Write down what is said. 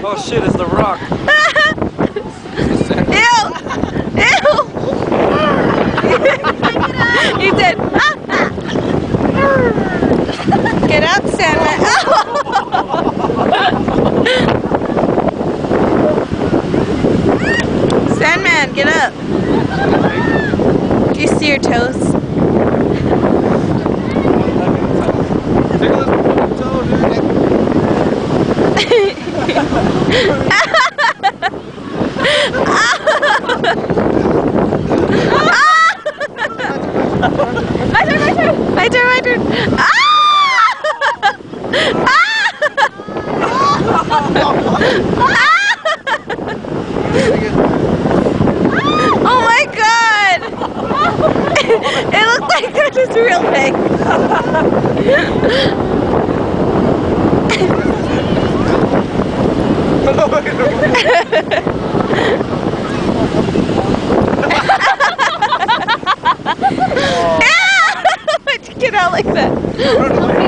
Oh shit, it's the Rock. Ew! Ew! He said, get up, Sandman. Sandman, get up. Do you see your toes? My turn. Oh my god! It looked like that was real big. Why'd you get out like that?